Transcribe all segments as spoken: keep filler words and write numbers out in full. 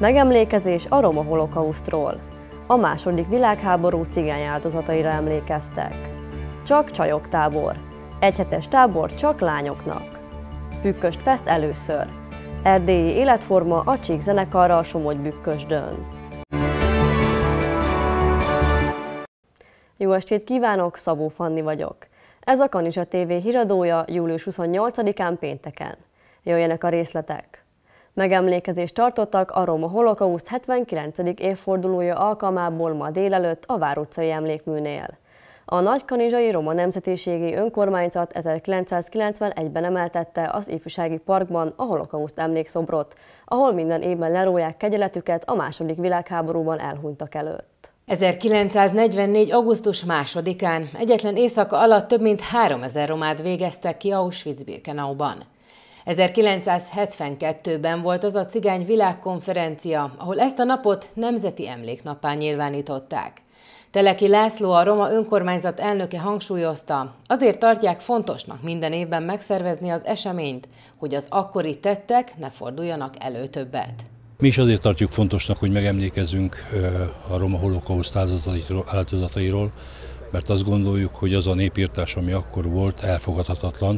Megemlékezés a roma holokausztról. A második világháború cigány áldozataira emlékeztek. Csak csajok tábor. Egyhetes tábor csak lányoknak. Pükköst Fest először. Erdélyi életforma a Csík zenekarral Somogy-Bükkösdön. Jó estét kívánok, Szabó Fanni vagyok. Ez a Kanizsa té vé híradója július huszonnyolcadikán pénteken. Jöjjenek a részletek! Megemlékezést tartottak a roma holokauszt hetvenkilencedik évfordulója alkalmából ma délelőtt a Vár utcai emlékműnél. A Nagykanizsai Roma Nemzetiségi Önkormányzat ezerkilencszázkilencvenegyben emeltette az Ifjúsági Parkban a holokauszt emlékszobrot, ahol minden évben leróják kegyeletüket a második világháborúban elhunytak előtt. ezerkilencszáznegyvennégy. augusztus másodikán egyetlen éjszaka alatt több mint háromezer romát végeztek ki Auschwitz-Birkenauban. ezerkilencszázhetvenkettőben volt az a cigány világkonferencia, ahol ezt a napot nemzeti emléknappá nyilvánították. Teleki László, a roma önkormányzat elnöke hangsúlyozta, azért tartják fontosnak minden évben megszervezni az eseményt, hogy az akkori tettek ne forduljanak elő többet. Mi is azért tartjuk fontosnak, hogy megemlékezzünk a roma holokauszt áldozatairól, mert azt gondoljuk, hogy az a népirtás, ami akkor volt, elfogadhatatlan.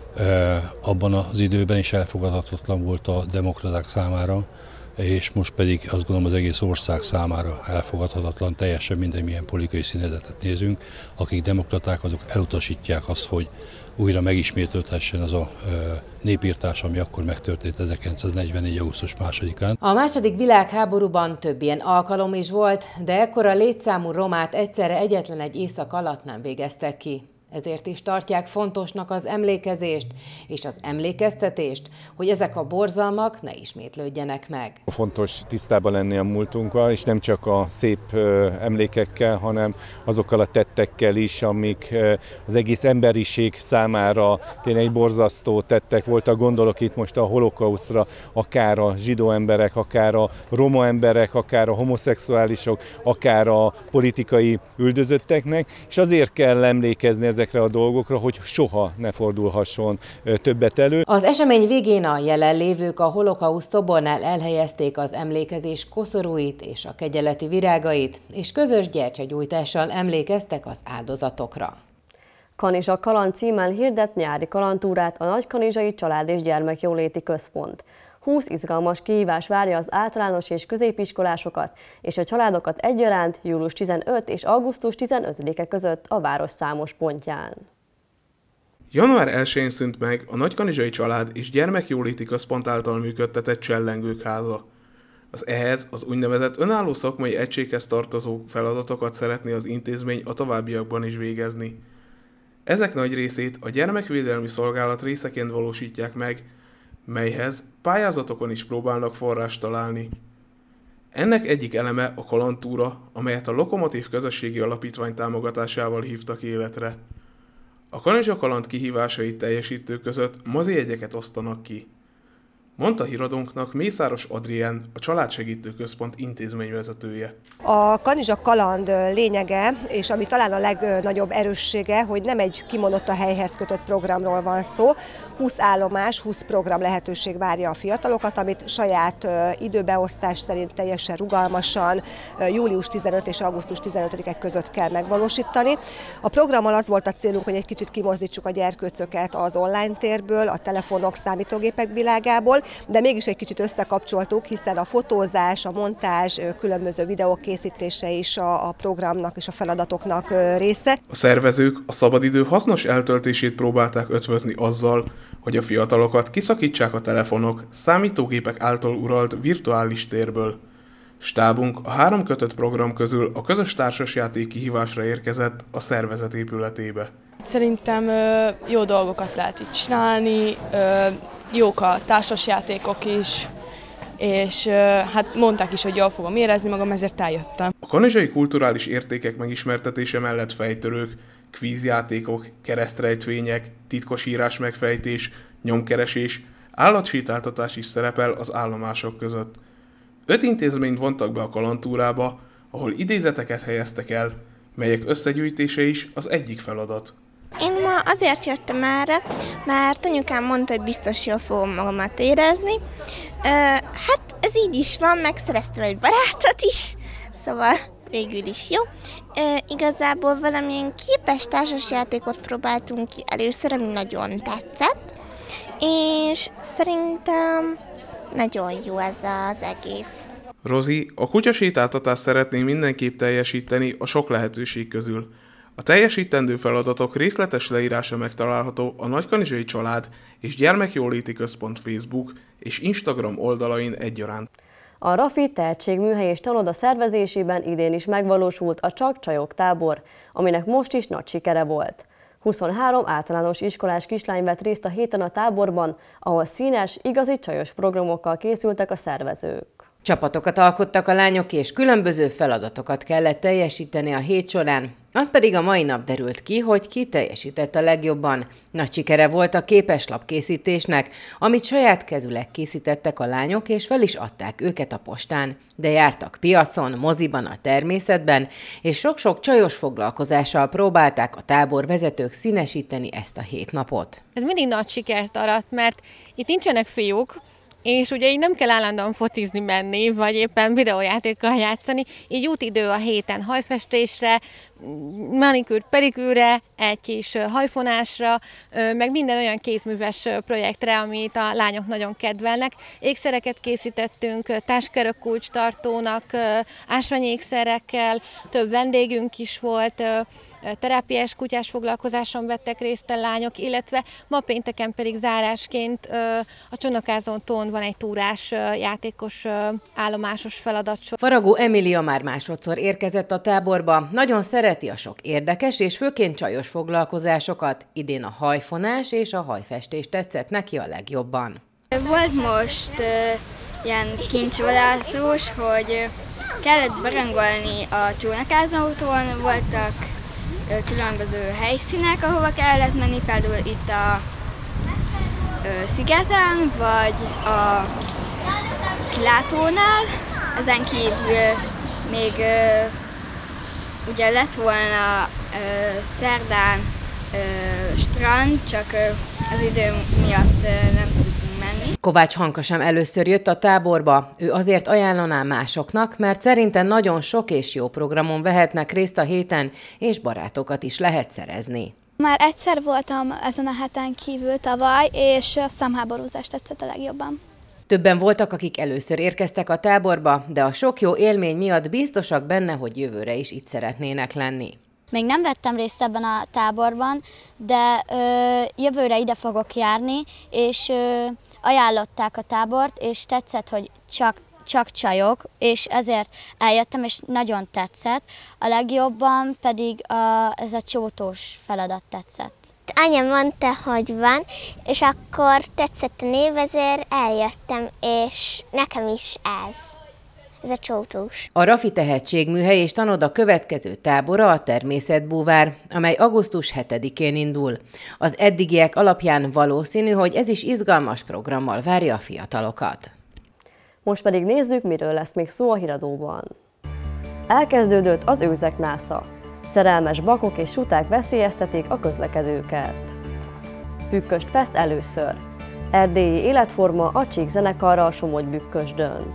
Abban az időben is elfogadhatatlan volt a demokraták számára, és most pedig azt gondolom az egész ország számára elfogadhatatlan, teljesen mindenmilyen politikai színezetet nézünk. Akik demokraták, azok elutasítják azt, hogy újra megismétlődhessen az a népirtás, ami akkor megtörtént ezerkilencszáznegyvennégy. augusztus másodikán. A második világháborúban több ilyen alkalom is volt, de ekkora létszámú romát egyszerre egyetlen egy éjszak alatt nem végeztek ki. Ezért is tartják fontosnak az emlékezést és az emlékeztetést, hogy ezek a borzalmak ne ismétlődjenek meg. Fontos tisztában lenni a múltunkkal, és nem csak a szép emlékekkel, hanem azokkal a tettekkel is, amik az egész emberiség számára tényleg egy borzasztó tettek voltak. Gondolok itt most a holokausztra, akár a zsidó emberek, akár a roma emberek, akár a homoszexuálisok, akár a politikai üldözötteknek, és azért kell emlékezni ezekre a dolgokra, hogy soha ne fordulhasson többet elő. Az esemény végén a jelenlévők a holokauszt szobornál elhelyezték az emlékezés koszorúit és a kegyeleti virágait, és közös gyertyagyújtással emlékeztek az áldozatokra. Kanizsa kaland címmel hirdet nyári kalandtúrát a Nagykanizsai Család- és Gyermekjóléti Központ. húsz izgalmas kihívás várja az általános és középiskolásokat és a családokat egyaránt július tizenötödike és augusztus tizenötödike között a város számos pontján. január elsején szűnt meg a Nagykanizsai Család- és Gyermekjóléti Központ által működtetett Csellengők háza. Az ehhez az úgynevezett önálló szakmai egységhez tartozó feladatokat szeretné az intézmény a továbbiakban is végezni. Ezek nagy részét a Gyermekvédelmi Szolgálat részeként valósítják meg, melyhez pályázatokon is próbálnak forrást találni. Ennek egyik eleme a kalandtúra, amelyet a Lokomotív Közösségi Alapítvány támogatásával hívtak életre. A Kanizsa kaland kihívásait teljesítő között mozijegyeket osztanak ki. Mondta híradónknak Mészáros Adrián, a Családsegítő Központ intézményvezetője. A Kanizsa kaland lényege, és ami talán a legnagyobb erőssége, hogy nem egy kimondott a helyhez kötött programról van szó. húsz állomás, húsz program lehetőség várja a fiatalokat, amit saját időbeosztás szerint teljesen rugalmasan július tizenötödike és augusztus tizenötödike között kell megvalósítani. A programmal az volt a célunk, hogy egy kicsit kimozdítsuk a gyerkőcöket az online térből, a telefonok, számítógépek világából, de mégis egy kicsit összekapcsoltuk, hiszen a fotózás, a montázs, különböző videók készítése is a, a programnak és a feladatoknak része. A szervezők a szabadidő hasznos eltöltését próbálták ötvözni azzal, hogy a fiatalokat kiszakítsák a telefonok, számítógépek által uralt virtuális térből. Stábunk a három kötött program közül a közös társasjáték kihívásra érkezett a szervezet épületébe. Szerintem jó dolgokat lehet itt csinálni, jók a társasjátékok is, és hát mondták is, hogy jól fogom érezni magam, ezért eljöttem. A kanizsai kulturális értékek megismertetése mellett fejtörők, kvízjátékok, keresztrejtvények, titkosírás megfejtés, nyomkeresés, állatsétáltatás is szerepel az állomások között. Öt intézményt vontak be a kalandtúrába, ahol idézeteket helyeztek el, melyek összegyűjtése is az egyik feladat. Én ma azért jöttem erre, mert anyukám mondta, hogy biztos jól fogom magamat érezni. Hát ez ez így is van, megszereztem egy barátot is, szóval végül is jó. E, igazából valamilyen képes társasjátékot próbáltunk ki először, ami nagyon tetszett, és szerintem nagyon jó ez az egész. Rozi, a kutyasétáltatást szeretné mindenképp teljesíteni a sok lehetőség közül. A teljesítendő feladatok részletes leírása megtalálható a Nagykanizsai Család és Gyermekjóléti Központ Facebook és Instagram oldalain egyaránt. A Rafi tehetségműhely és tanoda szervezésében idén is megvalósult a Csak Csajok tábor, aminek most is nagy sikere volt. huszonhárom általános iskolás kislány vett részt a héten a táborban, ahol színes, igazi csajos programokkal készültek a szervezők. Csapatokat alkottak a lányok, és különböző feladatokat kellett teljesíteni a hét során. Az pedig a mai nap derült ki, hogy ki teljesített a legjobban. Nagy sikere volt a képeslap készítésnek, amit saját kezüleg készítettek a lányok, és fel is adták őket a postán. De jártak piacon, moziban, a természetben, és sok-sok csajos foglalkozással próbálták a tábor vezetők színesíteni ezt a hét napot. Ez mindig nagy sikert arat, mert itt nincsenek fiúk, és ugye így nem kell állandóan focizni menni, vagy éppen videójátékkal játszani, így jut idő a héten hajfestésre, manikűr, pedikűrre, egy kis hajfonásra, meg minden olyan kézműves projektre, amit a lányok nagyon kedvelnek. Ékszereket készítettünk, táskörök kulcstartónak, ásványékszerekkel, több vendégünk is volt, terápiás kutyás foglalkozáson vettek részt a lányok, illetve ma pénteken pedig zárásként a Csonakázon tón van egy túrás játékos állomásos feladatsor. Faragó Emília már másodszor érkezett a táborba, nagyon szereti a sok érdekes és főként csajos foglalkozásokat, idén a hajfonás és a hajfestés tetszett neki a legjobban. Volt most uh, ilyen kincsvadászós, hogy kellett barangolni a Csónakázótón, voltak uh, különböző helyszínek, ahova kellett menni, például itt a uh, szigeten, vagy a kilátónál. Ezen kívül még uh, ugye lett volna uh, szerdán uh, strand, csak uh, az idő miatt uh, nem tudtunk menni. Kovács Hanka sem először jött a táborba, ő azért ajánlaná másoknak, mert szerintem nagyon sok és jó programon vehetnek részt a héten, és barátokat is lehet szerezni. Már egyszer voltam ezen a heten kívül tavaly, és a számháborúzás tetszett a legjobban. Többen voltak, akik először érkeztek a táborba, de a sok jó élmény miatt biztosak benne, hogy jövőre is itt szeretnének lenni. Még nem vettem részt ebben a táborban, de ö, jövőre ide fogok járni, és ö, ajánlották a tábort, és tetszett, hogy csak, csak csajok, és ezért eljöttem, és nagyon tetszett. A legjobban pedig a, ez a csótós feladat tetszett. Anya mondta, hogy van, és akkor tetszett a név, ezért eljöttem, és nekem is ez. Ez a csótós. A Rafi tehetségműhely és tanoda következő tábora a Természetbúvár, amely augusztus hetedikén indul. Az eddigiek alapján valószínű, hogy ez is izgalmas programmal várja a fiatalokat. Most pedig nézzük, miről lesz még szó a híradóban. Elkezdődött az őzek násza. Szerelmes bakok és suták veszélyeztetik a közlekedőket. Bükköst Fest először. Erdélyi életforma a Csík zenekarra a Somogy-Bükkösdön.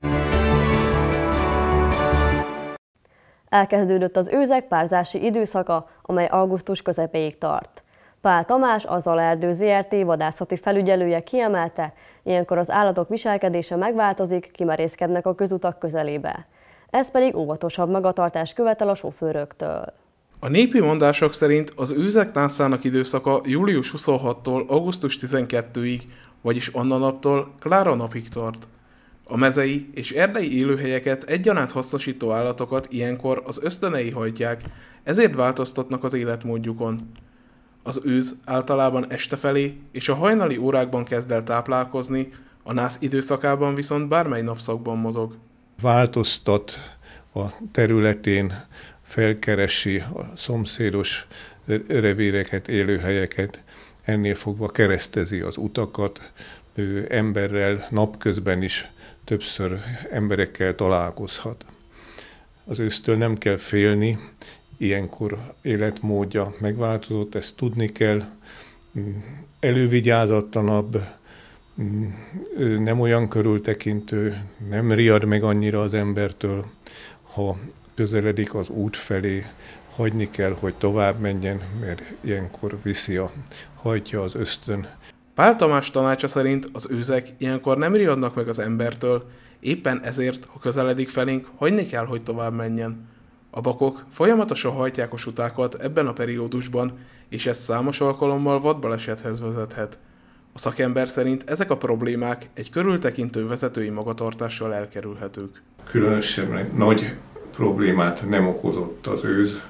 Elkezdődött az őzek párzási időszaka, amely augusztus közepéig tart. Pál Tamás, a Zalaerdő zé er té vadászati felügyelője kiemelte, ilyenkor az állatok viselkedése megváltozik, kimerészkednek a közutak közelébe. Ez pedig óvatosabb magatartást követel a sofőröktől. A népi mondások szerint az őzek nászának időszaka július huszonhatodikától augusztus tizenkettedikéig, vagyis annan naptól Klára napig tart. A mezei és erdei élőhelyeket egyaránt hasznosító állatokat ilyenkor az ösztönei hajtják, ezért változtatnak az életmódjukon. Az őz általában este felé és a hajnali órákban kezd el táplálkozni, a nász időszakában viszont bármely napszakban mozog. Változtat a területén, felkeresi a szomszédos revéreket, élőhelyeket, ennél fogva keresztezi az utakat, emberrel napközben is többször emberekkel találkozhat. Az ősztől nem kell félni, ilyenkor életmódja megváltozott, ezt tudni kell, elővigyázatlanabb, nem olyan körültekintő, nem riad meg annyira az embertől, ha közeledik az út felé, hagyni kell, hogy tovább menjen, mert ilyenkor viszi a, hajtja az ösztön. Pál Tamás tanácsa szerint az őzek ilyenkor nem riadnak meg az embertől, éppen ezért, ha közeledik felénk, hagyni kell, hogy tovább menjen. A bakok folyamatosan hajtják a sutákat ebben a periódusban, és ez számos alkalommal vadbalesethez vezethet. A szakember szerint ezek a problémák egy körültekintő vezetői magatartással elkerülhetők. Különösen nagy problémát nem okozott az őz.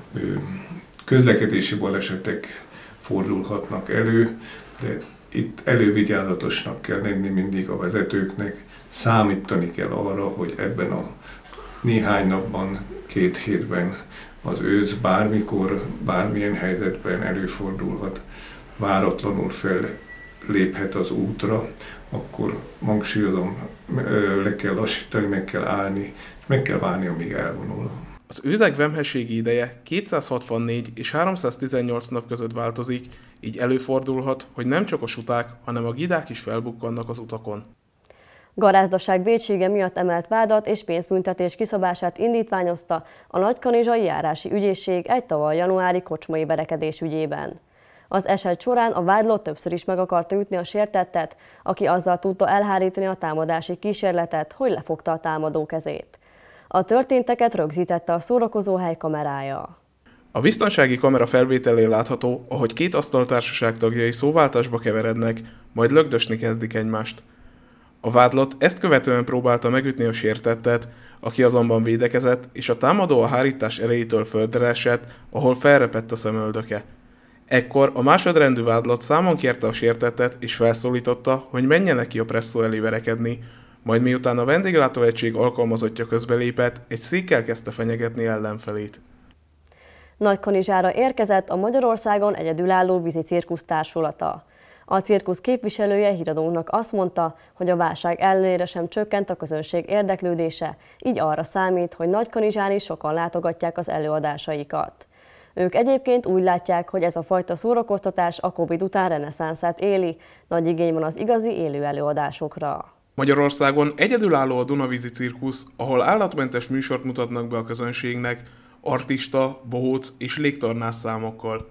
Közlekedési balesetek fordulhatnak elő, de itt elővigyázatosnak kell lenni mindig a vezetőknek, számítani kell arra, hogy ebben a néhány napban, két hétben az őz bármikor, bármilyen helyzetben előfordulhat, váratlanul felléphet az útra, akkor hangsúlyozom, le kell lassítani, meg kell állni, és meg kell várni, amíg elvonul. Az őzek vemhességi ideje kétszázhatvannégy és háromszáztizennyolc nap között változik, így előfordulhat, hogy nem csak a suták, hanem a gidák is felbukkannak az utakon. Garázdaság vétsége miatt emelt vádat és pénzbüntetés kiszabását indítványozta a Nagykanizsai Járási Ügyészség egy tavaly januári kocsmai verekedés ügyében. Az eset során a vádlott többször is meg akarta ütni a sértettet, aki azzal tudta elhárítani a támadási kísérletet, hogy lefogta a támadó kezét. A történteket rögzítette a szórakozóhely kamerája. A biztonsági kamera felvételén látható, ahogy két asztaltársaság tagjai szóváltásba keverednek, majd lögdösni kezdik egymást. A vádlott ezt követően próbálta megütni a sértettet, aki azonban védekezett, és a támadó a hárítás erejétől földre esett, ahol felrepett a szemöldöke. Ekkor a másodrendű vádlott számon kérte a sértettet, és felszólította, hogy menjenek ki a presszó elé verekedni, majd miután a vendéglátóegység alkalmazottja közbelépett, egy székkel kezdte fenyegetni ellenfelét. Nagykanizsára érkezett a Magyarországon egyedülálló vízi cirkusz társulata. A cirkusz képviselője híradónknak azt mondta, hogy a válság ellenére sem csökkent a közönség érdeklődése, így arra számít, hogy Nagykanizsán is sokan látogatják az előadásaikat. Ők egyébként úgy látják, hogy ez a fajta szórakoztatás a Covid után reneszánszát éli, nagy igény van az igazi élő előadásokra. Magyarországon egyedülálló a Dunavízi cirkusz, ahol állatmentes műsort mutatnak be a közönségnek, artista, bohóc és légtornász számokkal.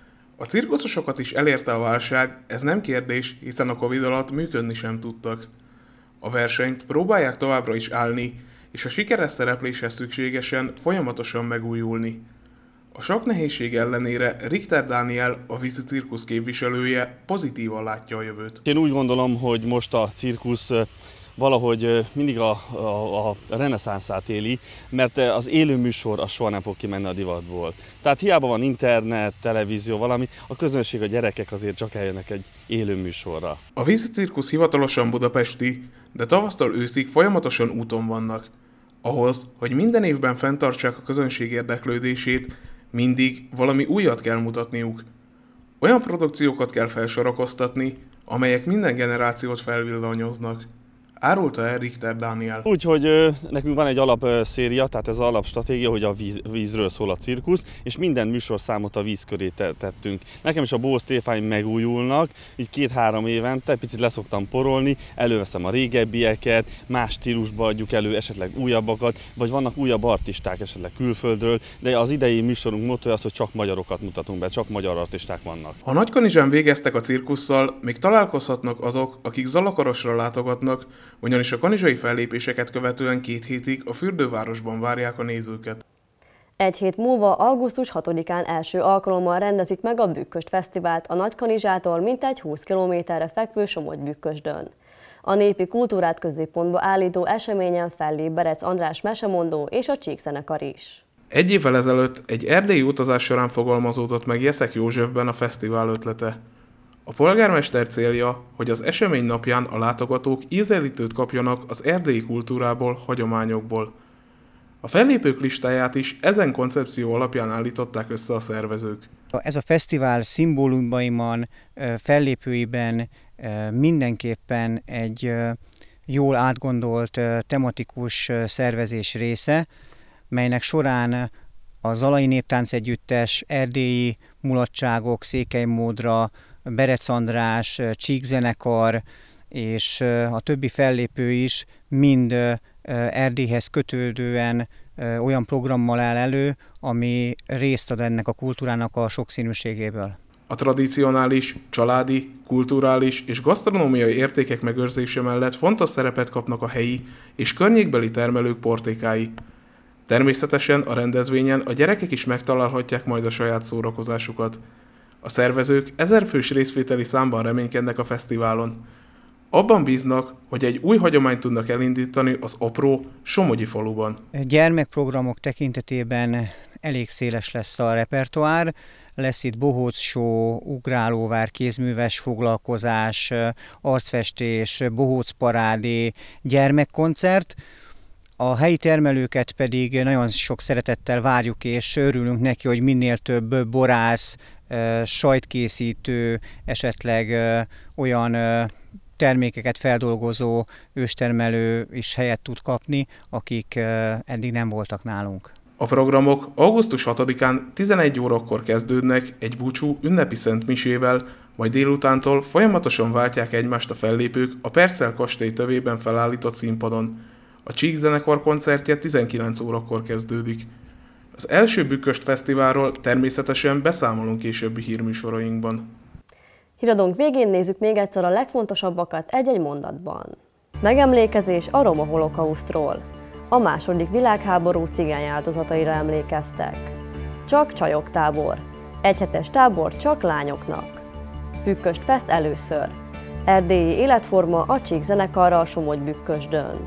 A cirkuszosokat is elérte a válság, ez nem kérdés, hiszen a Covid alatt működni sem tudtak. A versenyt próbálják továbbra is állni, és a sikeres szerepléshez szükségesen folyamatosan megújulni. A sok nehézség ellenére Richter Dániel, a vízi cirkusz képviselője pozitívan látja a jövőt. Én úgy gondolom, hogy most a cirkusz valahogy mindig a, a, a reneszánszát éli, mert az élő műsor az soha nem fog kimenni a divatból. Tehát hiába van internet, televízió, valami, a közönség, a gyerekek azért csak eljönnek egy élő műsorra. A vízi cirkusz hivatalosan budapesti, de tavasztól őszig folyamatosan úton vannak. Ahhoz, hogy minden évben fenntartsák a közönség érdeklődését, mindig valami újat kell mutatniuk. Olyan produkciókat kell felsorakoztatni, amelyek minden generációt felvillanyoznak. Árulta el Richter Dániel. Úgyhogy nekünk van egy alapszéria, tehát ez az alapstratégia, hogy a víz, vízről szól a cirkusz, és minden műsorszámot a víz köré tettünk. Nekem is a bósz tréfáim megújulnak, így két-három évente, picit leszoktam porolni, előveszem a régebbieket, más stílusba adjuk elő, esetleg újabbakat, vagy vannak újabb artisták esetleg külföldről, de az idei műsorunk mottoja az, hogy csak magyarokat mutatunk be, csak magyar artisták vannak. Ha Nagykanizsán végeztek a cirkusszal, még találkozhatnak azok, akik Zalakarosra látogatnak, ugyanis a kanizsai fellépéseket követően két hétig a fürdővárosban várják a nézőket. Egy hét múlva, augusztus hatodikán első alkalommal rendezik meg a Bükköst Fesztivált a Nagykanizsától mintegy húsz kilométerre fekvő Somogy-Bükkösdön. A népi kultúrát középpontba állító eseményen fellép Berec András mesemondó és a Csíkzenekar is. Egy évvel ezelőtt egy erdélyi utazás során fogalmazódott meg Jeszek Józsefben a fesztivál ötlete. A polgármester célja, hogy az esemény napján a látogatók ízelítőt kapjanak az erdélyi kultúrából, hagyományokból. A fellépők listáját is ezen koncepció alapján állították össze a szervezők. Ez a fesztivál szimbólumaiban, fellépőiben mindenképpen egy jól átgondolt tematikus szervezés része, melynek során a Zalai Néptánc Együttes, erdélyi mulatságok, Székely Módra, Berec András, Csíkzenekar és a többi fellépő is mind Erdélyhez kötődően olyan programmal áll elő, ami részt ad ennek a kultúrának a sokszínűségéből. A tradicionális, családi, kulturális és gasztronómiai értékek megőrzése mellett fontos szerepet kapnak a helyi és környékbeli termelők portékái. Természetesen a rendezvényen a gyerekek is megtalálhatják majd a saját szórakozásukat. A szervezők ezerfős részvételi számban reménykednek a fesztiválon. Abban bíznak, hogy egy új hagyományt tudnak elindítani az apró Somogyi faluban. Gyermekprogramok tekintetében elég széles lesz a repertoár. Lesz itt bohóc show, ugrálóvár, kézműves foglalkozás, arcfestés, bohóc parádé, gyermekkoncert. A helyi termelőket pedig nagyon sok szeretettel várjuk, és örülünk neki, hogy minél több borász, sajtkészítő, esetleg olyan termékeket feldolgozó őstermelő is helyet tud kapni, akik eddig nem voltak nálunk. A programok augusztus hatodikán tizenegy órakor kezdődnek egy búcsú ünnepi szentmisével, majd délutántól folyamatosan váltják egymást a fellépők a Percel kastély tövében felállított színpadon. A Csík zenekar koncertje tizenkilenc órakor kezdődik. Az első Bükköst Fesztiválról természetesen beszámolunk későbbi hírműsorainkban. Híradónk végén nézzük még egyszer a legfontosabbakat egy-egy mondatban. Megemlékezés a roma holokausztról. A második világháború cigány áldozataira emlékeztek. Csak csajok tábor. Egyhetes tábor csak lányoknak. Bükköst Fest először. Erdélyi életforma a Csík zenekarral Somogy-Bükkösdön.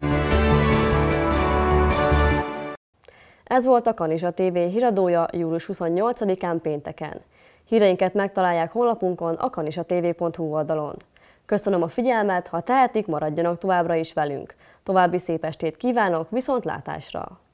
Ez volt a Kanizsa té vé híradója július huszonnyolcadikán pénteken. Híreinket megtalálják honlapunkon, a kanizsatévé pont hu oldalon. Köszönöm a figyelmet, ha tehetik, maradjanak továbbra is velünk. További szép estét kívánok, viszontlátásra!